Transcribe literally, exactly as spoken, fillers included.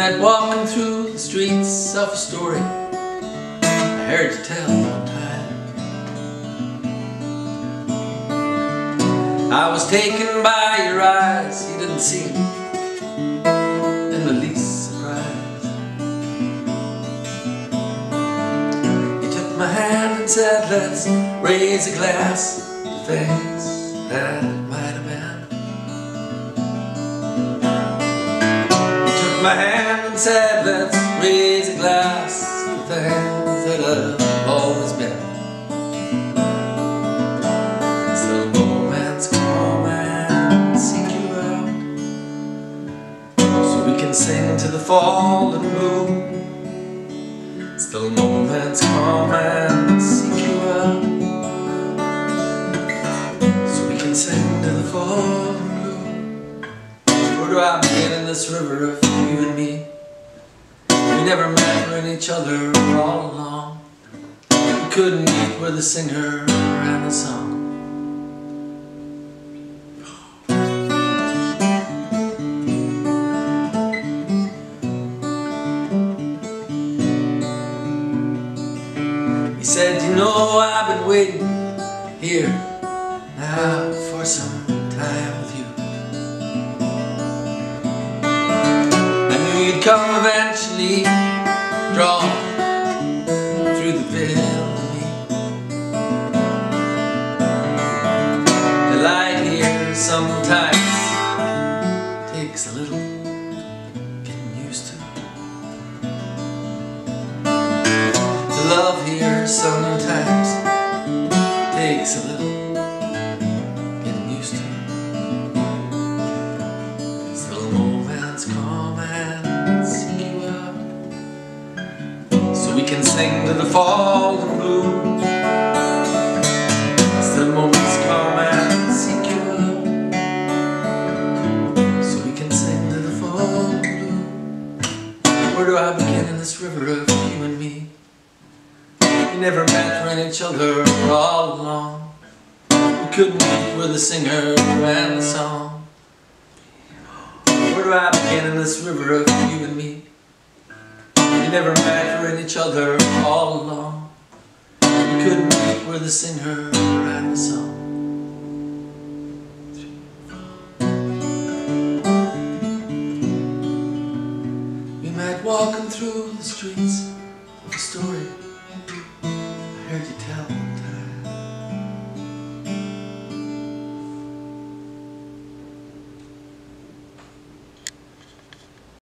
met walking through the streets of a story I heard you tell one time. I was taken by your eyes, you didn't seem in the least surprised. You took my hand and said, let's raise a glass to things that might have been. My hand and said, let's raise a glass to things that have always been. Still moments come and seek you out, so we can sing to the fallen moon. Still moments come and seek you out, so we can sing to the fallen moon. Where do I begin in this river of you and me? We never met for each other all along. We couldn't meet where the singer ran the song. He said, you know, I've been waiting here now for some time with you. You'd come eventually, drawn through the veil of me. The light here sometimes takes a little getting used to. The love here sometimes takes a little getting used to. Still moments come and we can sing to the fallen blue. Still moments come and seek you out, so we can sing to the fallen blue. Where do I begin in this river of you and me? We never met for each other all along. We couldn't meet where the singer ran the song. Where do I begin in this river of you and me? We never met for each other all along. We couldn't meet where the singer ran the song. We met walking through the streets of a story I heard you tell one time.